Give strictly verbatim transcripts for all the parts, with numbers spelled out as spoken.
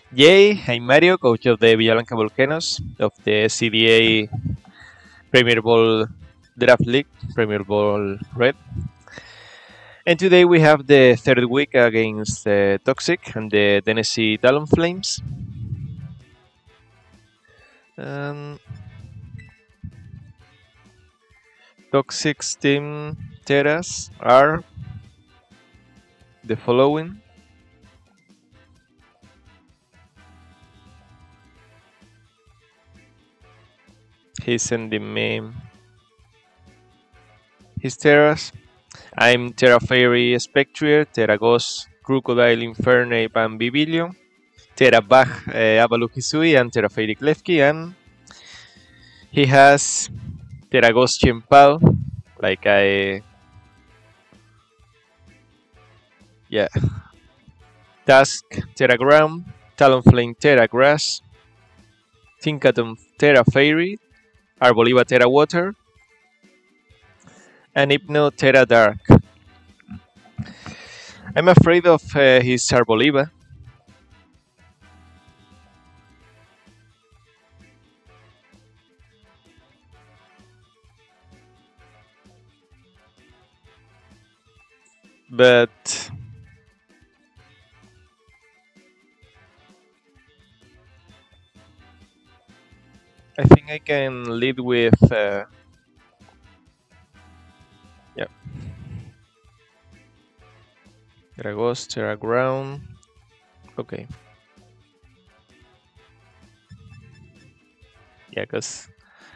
Yay, I'm Mario, coach of the Villalonga Volcanoes of the C D A Premier Ball Draft League, Premier Ball Red. And today we have the third week against uh, Toxic and the Tennessee Talonflames. Um, Toxic's team Terras are the following. He's sending me his Terras. I'm Terra Fairy Spectrier, Terra Ghost, Crocodile Infernape and Bibilio, Terra Bach uh, Avaluk Hisui, and Terra Fairy Klefki, and he has Terra Ghost Chimpao, like I. Yeah. Task Terra Ground, Talonflame Terra Grass, Tinkaton Terra Fairy, Arboliva Terra Water, and Hypno Terra Dark. I'm afraid of uh, his Arboliva. But I think I can lead with uh, yeah. Terra Ghost, Terra Ground. Okay. Yeah, because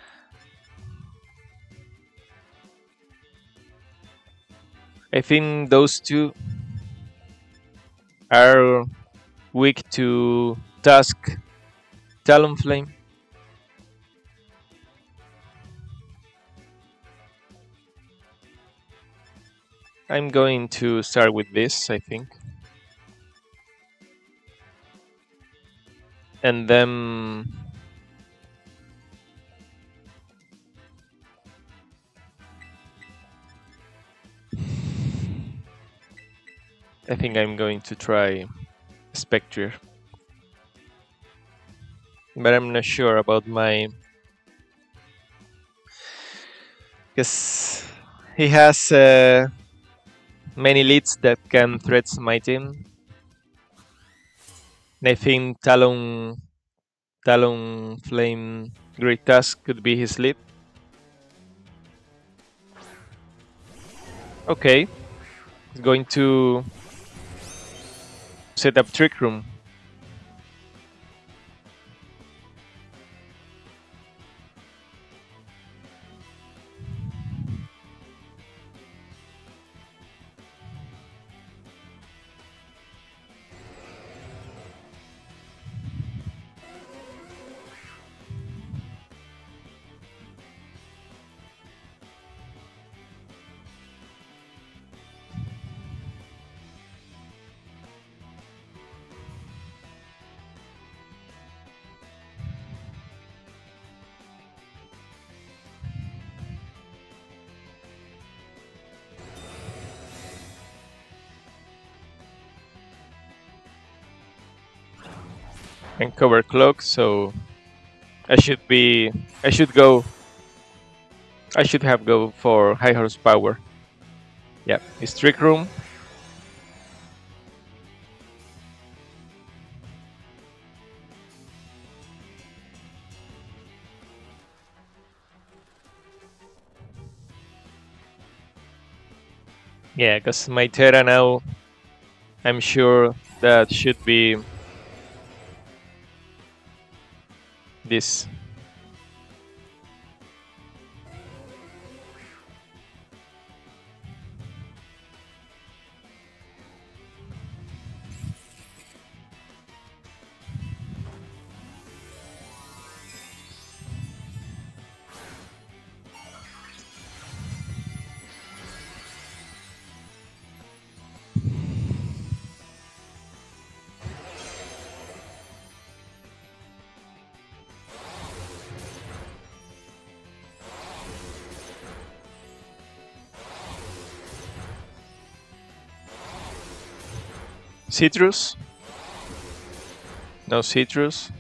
I think those two are weak to Tusk, Talonflame. I'm going to start with this, I think. And then I think I'm going to try Spectre. But I'm not sure about my... Because he has uh, many leads that can threaten my team. And I think Talon, Talonflame Great Tusk could be his lead. Okay. He's going to set up Trick Room. And cover cloak, so I should be I should go I should have go for high horsepower. Yeah, it's Trick Room. Yeah, because my Terra now, I'm sure that should be this. Citrus. No citrus.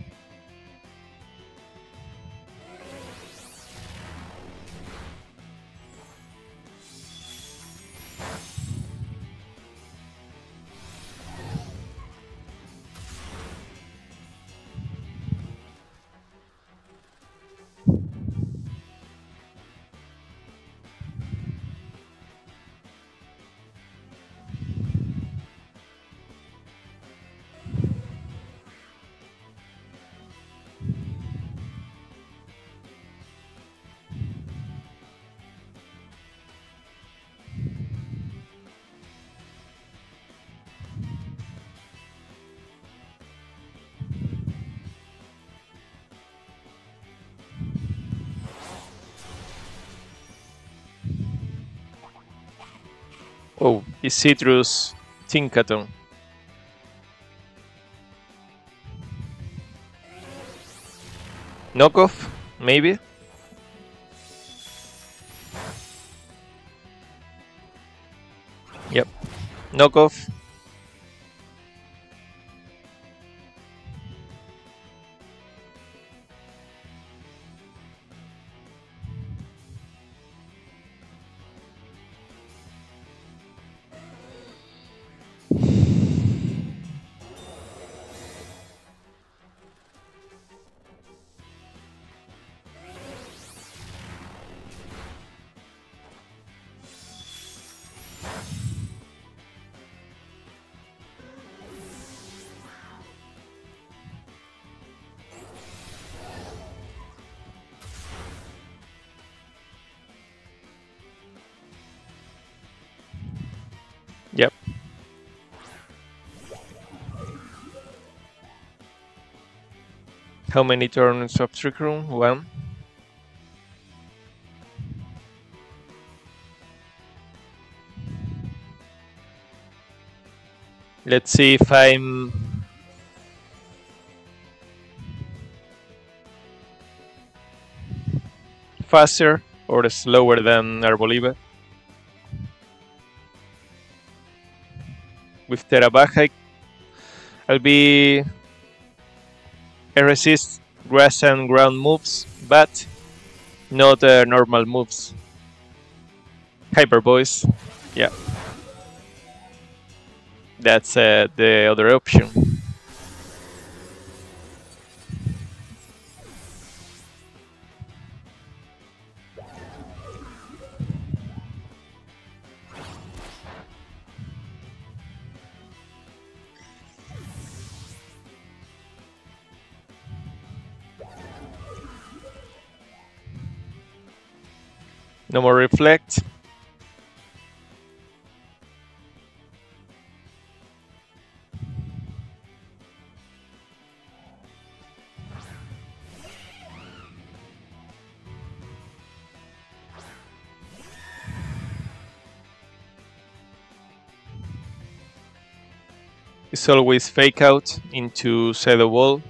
Oh, it's citrus Tinkaton. Knockoff, maybe? Yep. Knockoff. Yep. How many turns of Trick Room? One. Let's see if I'm faster or slower than Arboliva. With Terabag, I'll be I resist grass and ground moves, but not uh, normal moves. Hyper Voice, yeah. That's uh, the other option. No more Reflect. It's always Fake Out into Shadow Wall.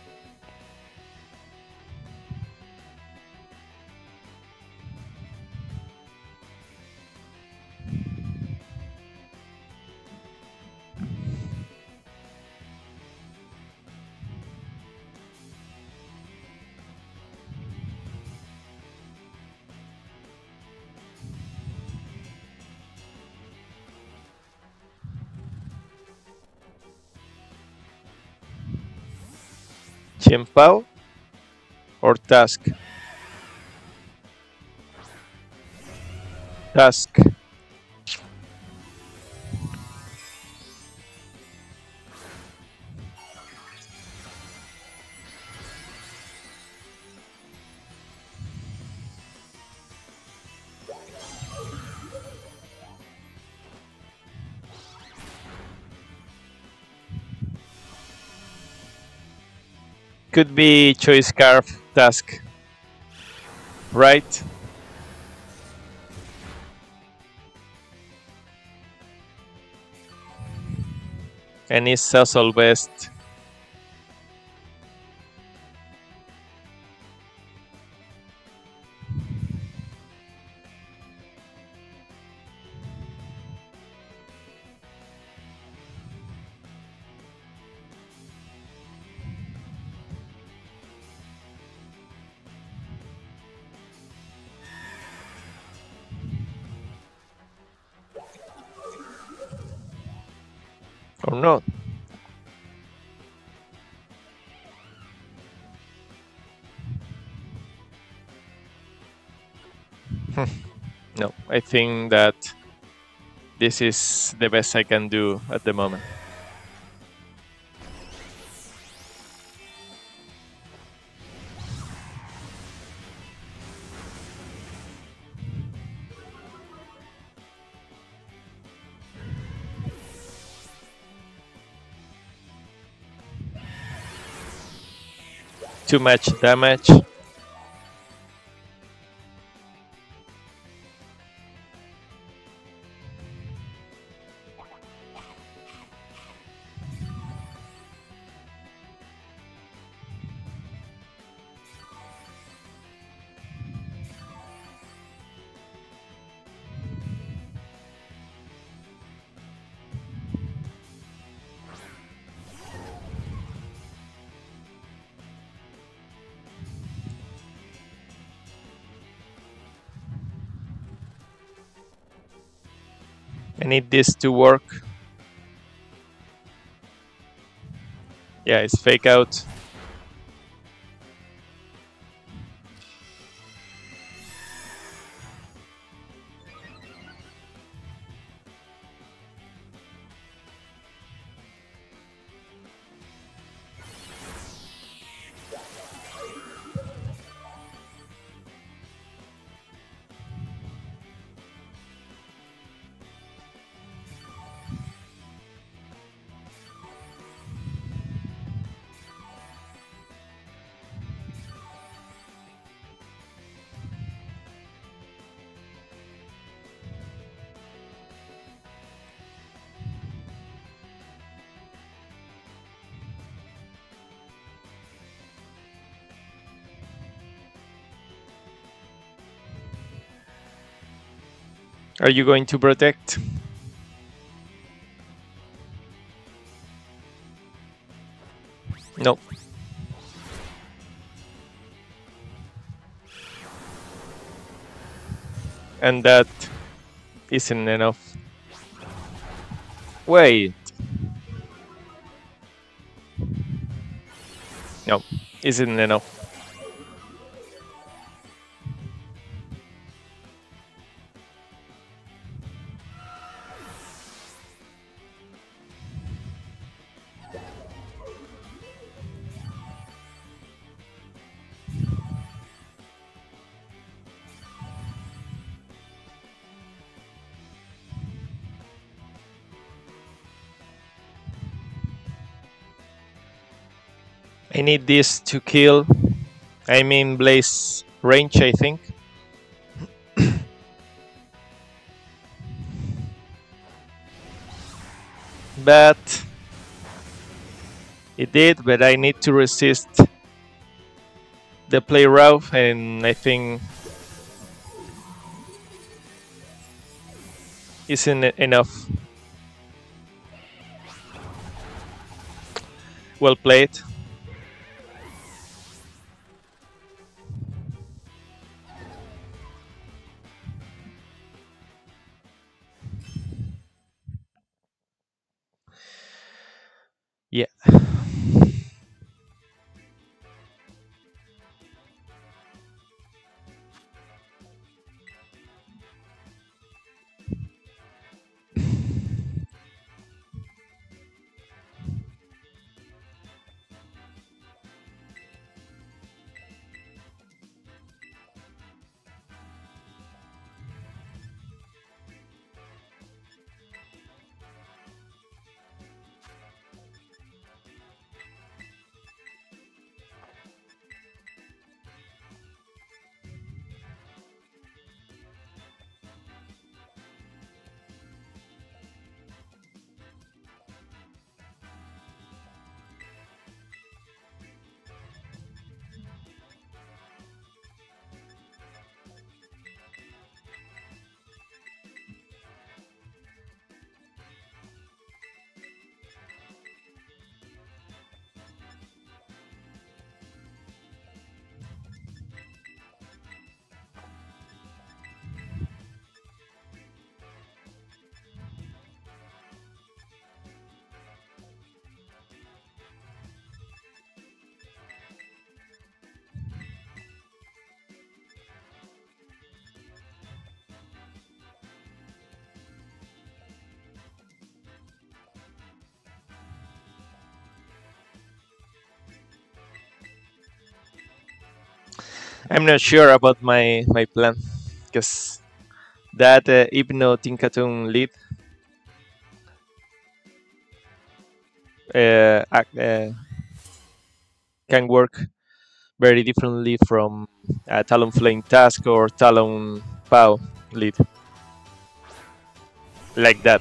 Chien-Pao or Task? Task. Could be Choice Scarf Task, right? And it's Sassal Best. Or not? No, I think that this is the best I can do at the moment. Too much damage. I need this to work. Yeah, it's fake out. Are you going to protect? No. And that isn't enough. Wait. No, isn't enough. I need this to kill. I mean Blaze range, I think. But it did, but I need to resist the play route, and I think isn't enough. Well played. Yeah. I'm not sure about my my plan because that uh, Hypno Tinkaton lead uh, ac- uh, can work very differently from a Talonflame Task or Talon Pow lead like that.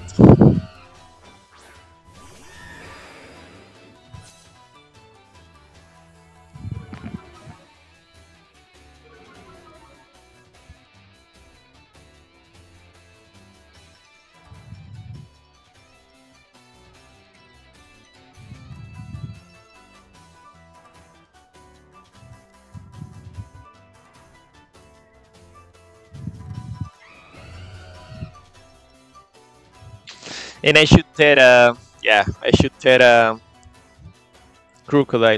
And I should Terra, yeah, I should Terra Crocodile.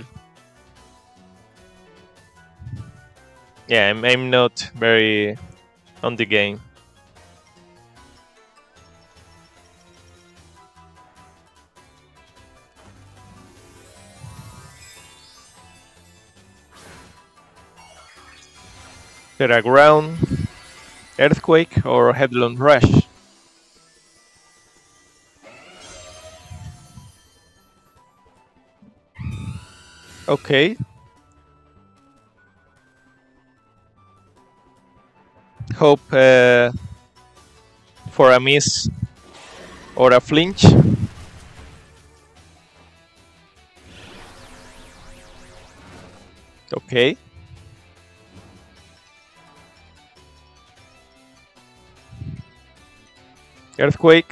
Yeah, I'm, I'm not very on the game. Terra Ground, Earthquake, or Headlong Rush. Okay. Hope uh, for a miss or a flinch. Okay. Earthquake.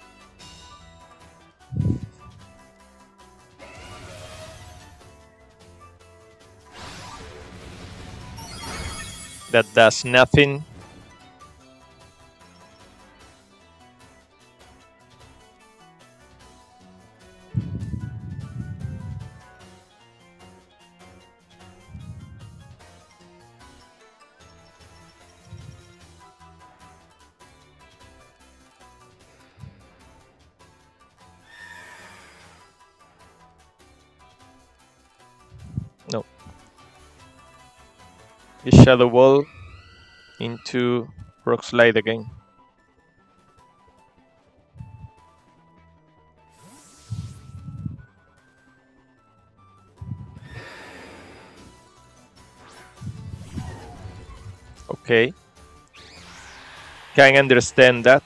That does nothing. No. The Shadow Ball into Rock Slide again. Okay. Can understand that.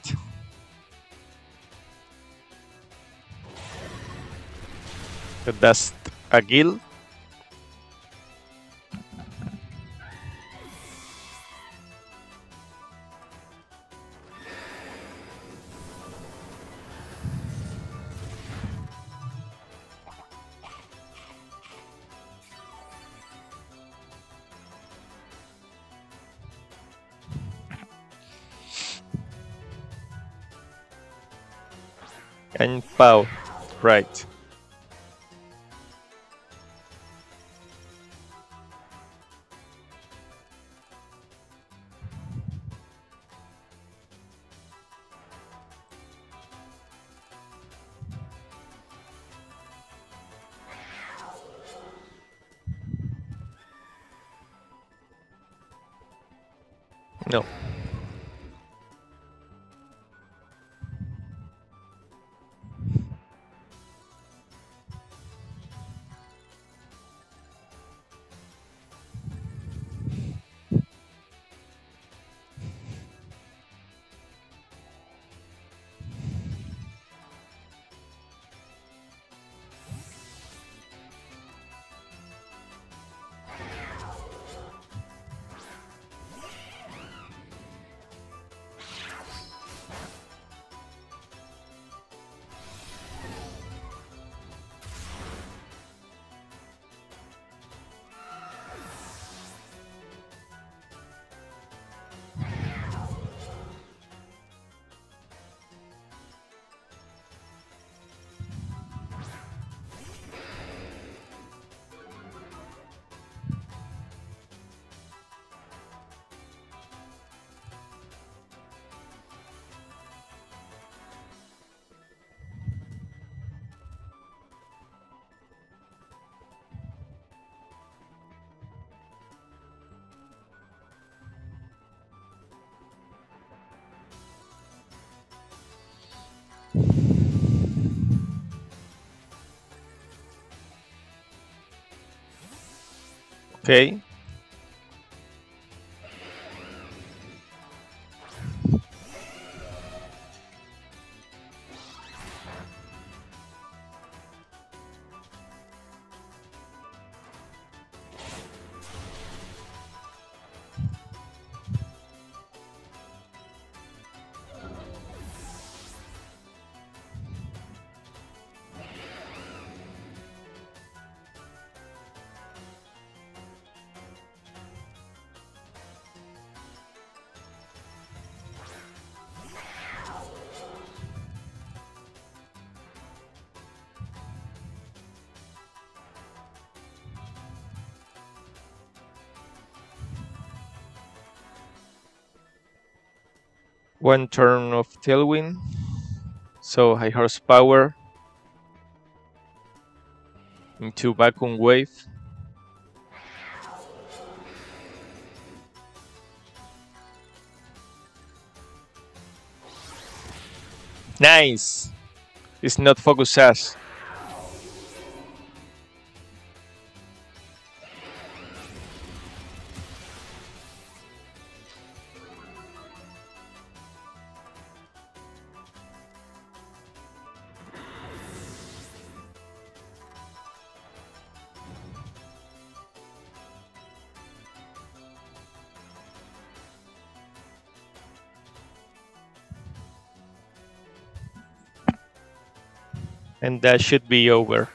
That does a gill. And pow. Right. No. Okay. One turn of Tailwind. So high horsepower into Vacuum Wave. Nice! It's not Focus Sash. And that should be over.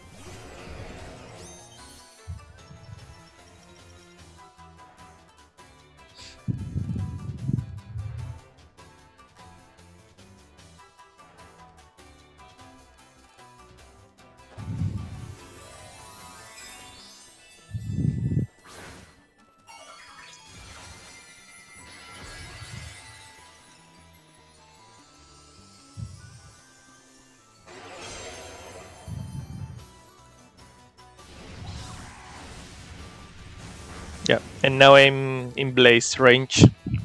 Yeah, and now I'm in Blaze range.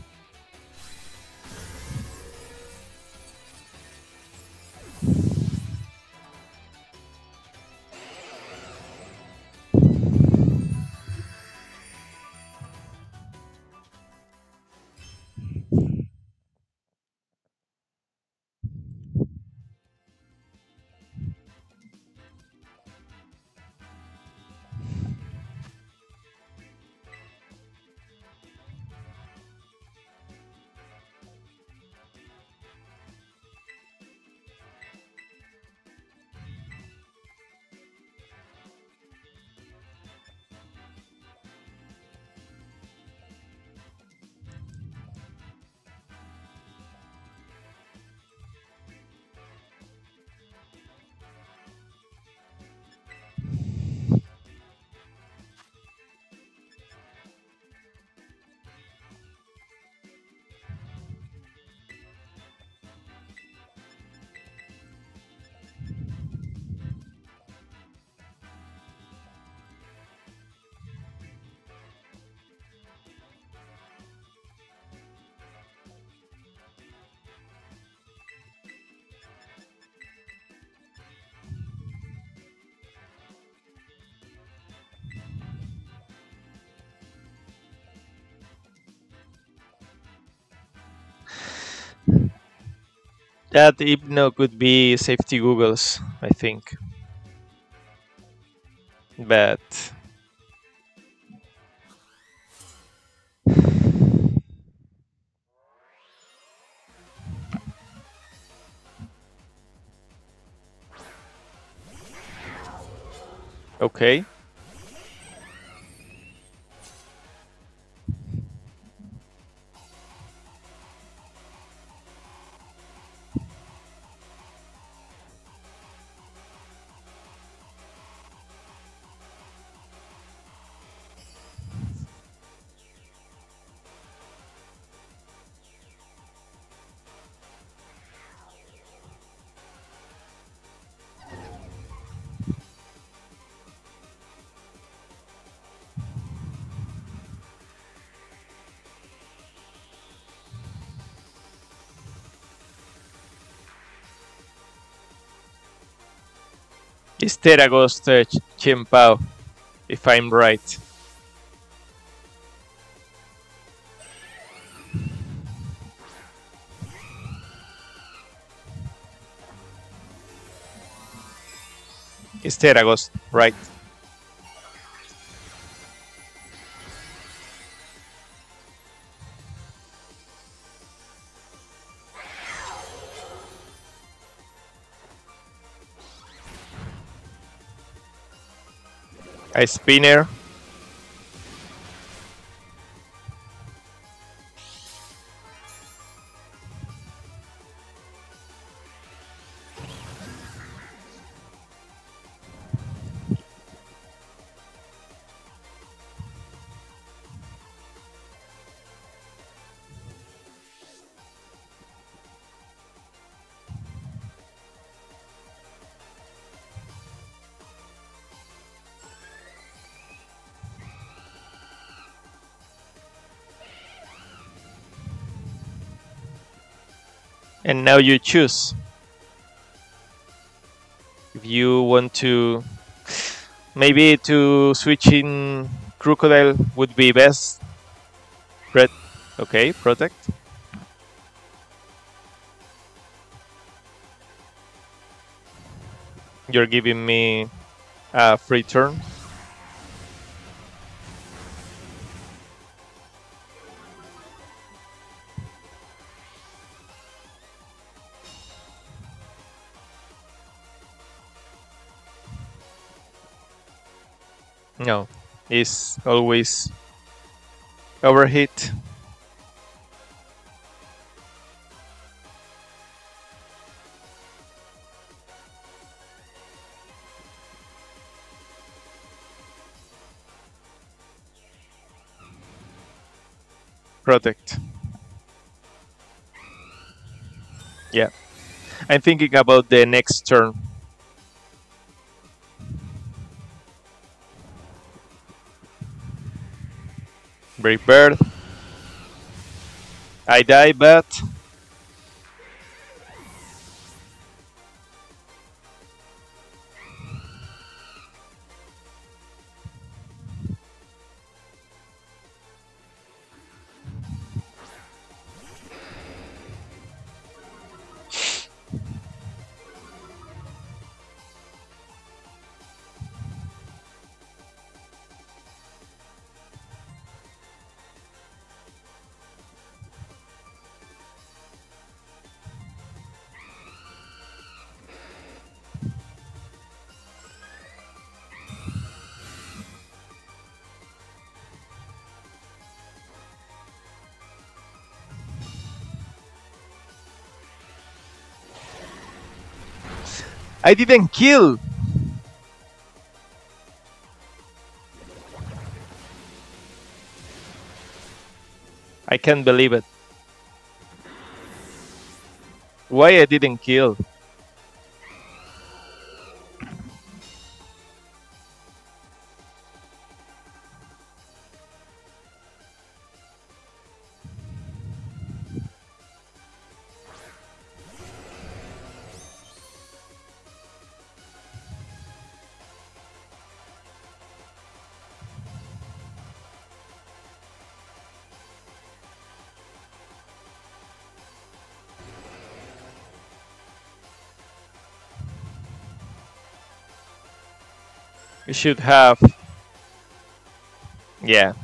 That Hypno could be safety Googles, I think. But okay. It's Teraghost uh, Ch- Chien-Pao, if I'm right. It's Teragos, right? A spinner. And now you choose. If you want to, maybe to switch in Crocodile would be best. Red, okay, protect. You're giving me a free turn. No, it's always overhit. Protect. Yeah. I'm thinking about the next turn. Brave Bird. I die, but I didn't kill. I can't believe it. Why I didn't kill? You should have. Yeah.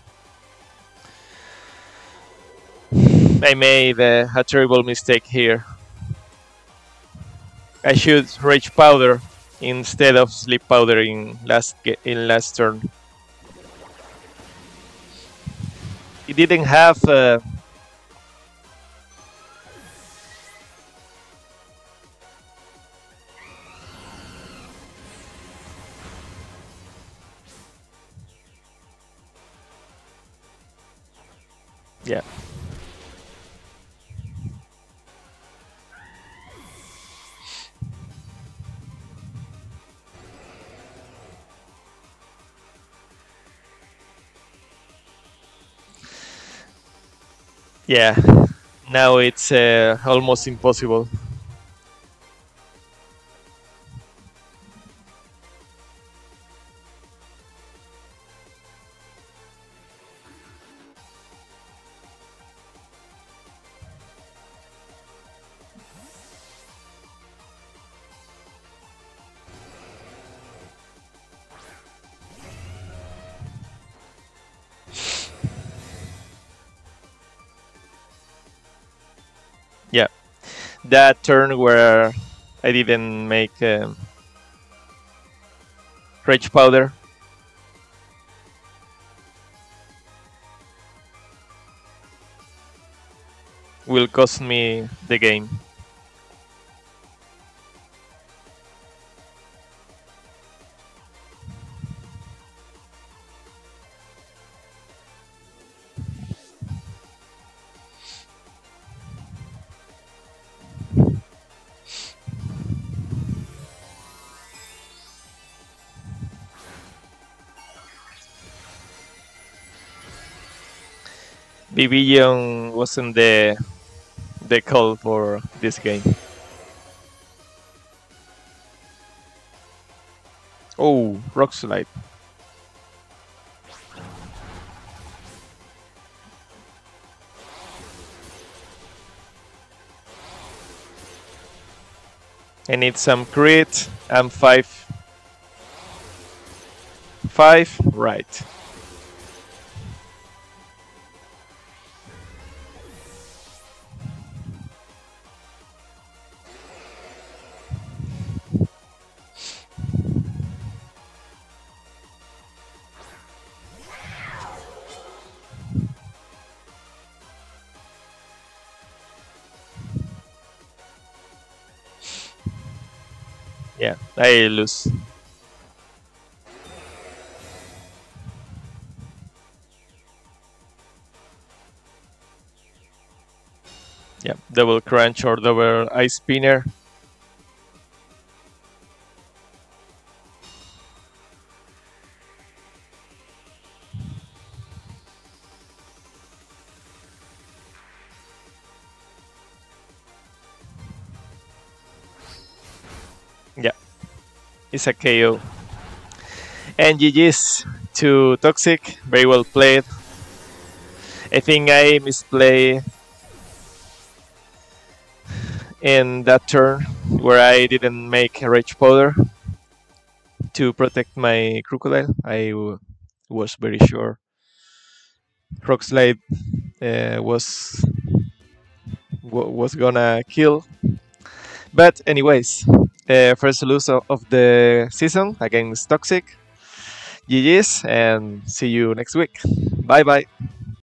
I made uh, a terrible mistake here. I should Rage Powder instead of Sleep Powder in last in last turn. He didn't have. Uh, yeah. Yeah. Now it's uh, almost impossible. Yeah, that turn where I didn't make um, Rage Powder. Will cost me the game. Vivillon wasn't the the call for this game. Oh, Rock Slide. I need some crit. I'm five. Five, right. Yeah, I lose. Yeah, double crunch or double ice spinner. Yeah, it's a K O. And G G's to Toxic. Very well played. I think I misplay in that turn where I didn't make a Rage Powder to protect my Crocodile. I w- was very sure Rock Slide uh, was w- was gonna kill. But anyways, uh, first lose of of the season against Toxic. G G's and see you next week. Bye bye.